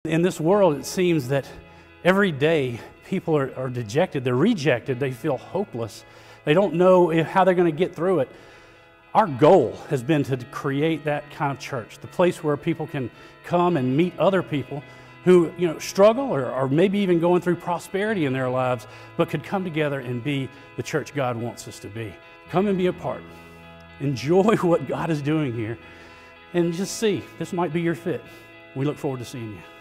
In this world, it seems that every day people are dejected, they're rejected, they feel hopeless. They don't know how they're going to get through it. Our goal has been to create that kind of church, the place where people can come and meet other people who struggle or maybe even going through prosperity in their lives, but could come together and be the church God wants us to be. Come and be a part. Enjoy what God is doing here and just see. This might be your fit. We look forward to seeing you.